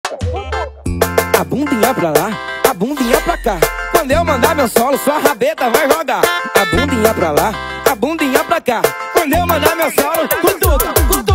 A bundinha pra lá, a bundinha pra cá. Quando eu mandar meu solo, sua rabeta vai jogar. A bundinha pra lá, a bundinha pra cá. Quando eu mandar meu solo, cutuca.